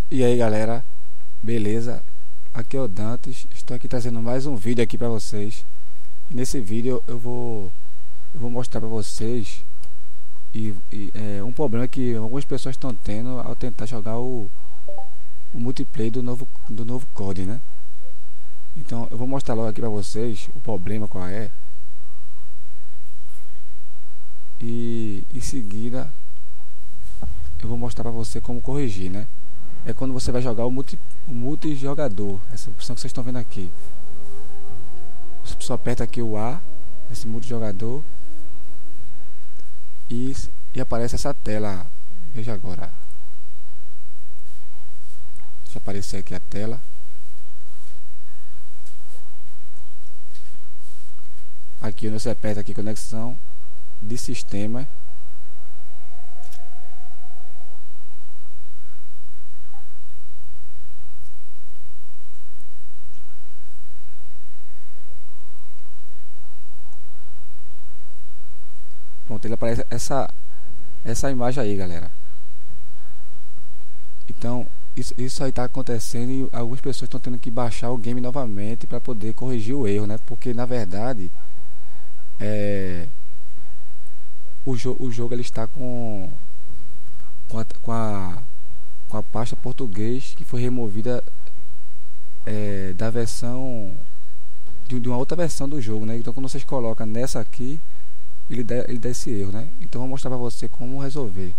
E aí galera, beleza? Aqui é o Dantes, estou aqui trazendo mais um vídeo aqui para vocês. E nesse vídeo eu vou mostrar para vocês um problema que algumas pessoas estão tendo ao tentar jogar o multiplayer do novo COD, né? Então eu vou mostrar logo aqui para vocês o problema qual é. E em seguida eu vou mostrar para você como corrigir, né? É quando você vai jogar o multijogador, essa opção que vocês estão vendo aqui. Você só aperta aqui o A nesse multijogador e aparece essa tela. Veja agora. Deixa aparecer aqui a tela. Aqui você aperta aqui conexão de sistema. Pronto, ele aparece essa imagem aí, galera. Então isso aí tá acontecendo e algumas pessoas estão tendo que baixar o game novamente para poder corrigir o erro, né? Porque na verdade o jogo ele está com a pasta português que foi removida da versão de uma outra versão do jogo, né? Então quando vocês colocam nessa aqui, ele dá esse erro, né? Então vou mostrar para você como resolver.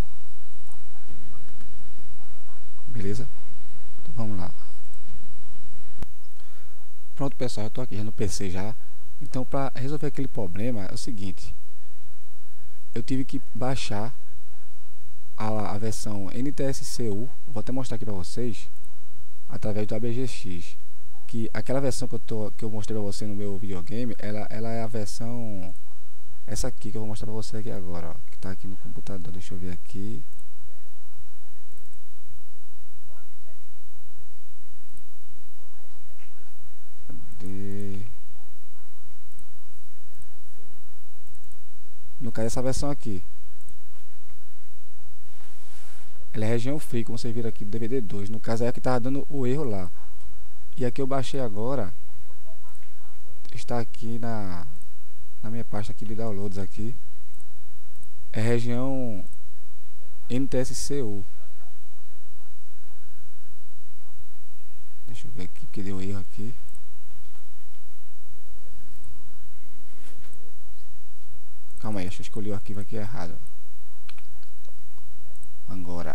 Beleza? Então vamos lá. Pronto, pessoal, eu tô aqui no PC já. Então para resolver aquele problema é o seguinte: eu tive que baixar a versão NTSC-U. Vou até mostrar aqui para vocês através do ABGX, que aquela versão que eu mostrei para você no meu videogame, ela é a versão essa aqui que eu vou mostrar pra você aqui agora, ó, que tá aqui no computador. Deixa eu ver aqui. Cadê? No caso, essa versão aqui, ela é região free, como vocês viram aqui do DVD 2. No caso é a que tava dando o erro lá. E aqui eu baixei agora, está aqui na minha pasta aqui de downloads aqui, é região NTSC-U. Deixa eu ver aqui porque deu erro aqui. Calma aí, acho que eu escolhi o arquivo aqui errado. Agora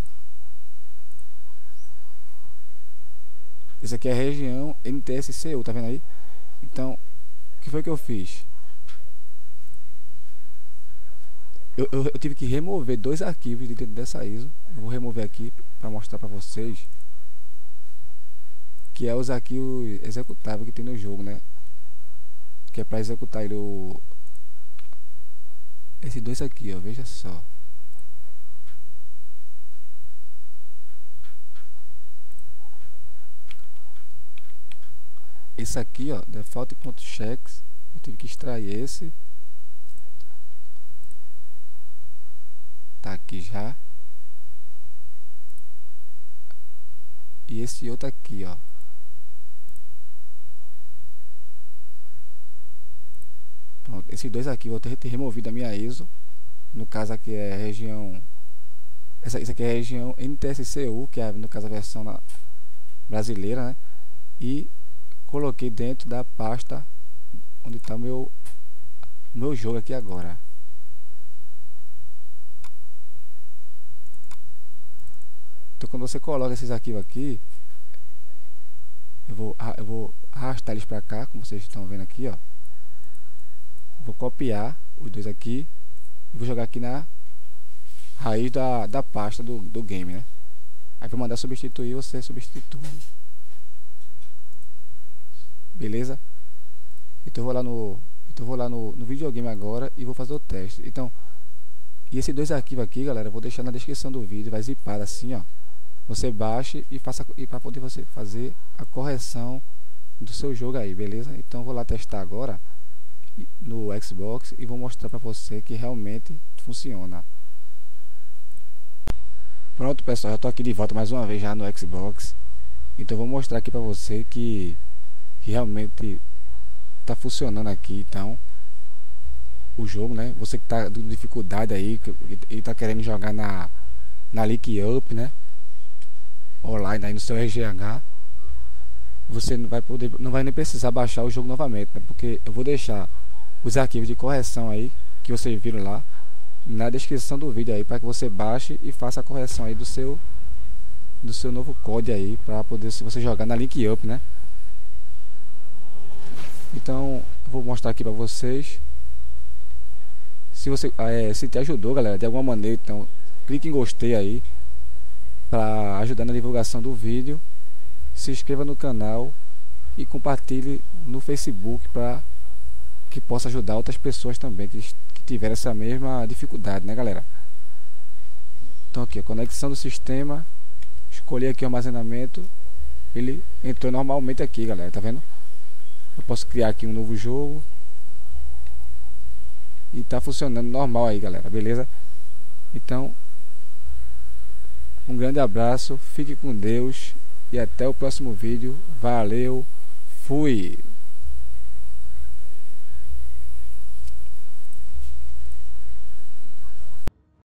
esse aqui é a região NTSC-U, tá vendo aí? Então o que foi que eu fiz? Eu tive que remover dois arquivos de dentro dessa ISO. Eu vou remover aqui para mostrar para vocês que é os arquivos executáveis que tem no jogo, né? Que é para executar ele, esses dois aqui, ó, veja só. Esse aqui, ó, default.checks, eu tive que extrair esse. Tá aqui já. E esse outro aqui, ó. Pronto, esses dois aqui eu vou ter removido a minha ISO. No caso aqui é a região, essa aqui é a região NTSC-U, que é no caso a versão brasileira, né? E coloquei dentro da pasta onde está o meu jogo aqui agora. Então quando você coloca esses arquivos aqui, eu vou arrastar eles para cá, como vocês estão vendo aqui, ó. Vou copiar os dois aqui e vou jogar aqui na raiz da pasta do game, né? Aí para mandar substituir, você substitui. Beleza? Então eu vou lá no videogame agora e vou fazer o teste. Então, e esses dois arquivos aqui, galera, eu vou deixar na descrição do vídeo, vai zipar assim, ó. Você baixe e para poder você fazer a correção do seu jogo aí, beleza? Então vou lá testar agora no Xbox e vou mostrar para você que realmente funciona. Pronto, pessoal, já tô aqui de volta mais uma vez já no Xbox. Então vou mostrar aqui pra você que realmente tá funcionando aqui. Então o jogo, né? Você que tá com dificuldade aí e tá querendo jogar na Link Up, né? Online aí no seu RGH, você não vai nem precisar baixar o jogo novamente, né? Porque eu vou deixar os arquivos de correção aí que vocês viram lá na descrição do vídeo aí, para que você baixe e faça a correção aí do seu novo código aí, para poder, se você jogar na Link Up, né? Então eu vou mostrar aqui para vocês. Se você se te ajudou, galera, de alguma maneira, então clique em gostei aí para ajudar na divulgação do vídeo. Se inscreva no canal e compartilhe no Facebook para que possa ajudar outras pessoas também que tiveram essa mesma dificuldade, né, galera? Então aqui a conexão do sistema, escolhi aqui o armazenamento, ele entrou normalmente aqui, galera, tá vendo? Eu posso criar aqui um novo jogo e tá funcionando normal aí, galera, beleza? Então um grande abraço, fique com Deus e até o próximo vídeo. Valeu, fui!